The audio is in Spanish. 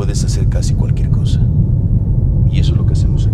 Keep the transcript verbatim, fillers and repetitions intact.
puedes hacer casi cualquier cosa. Y eso es lo que hacemos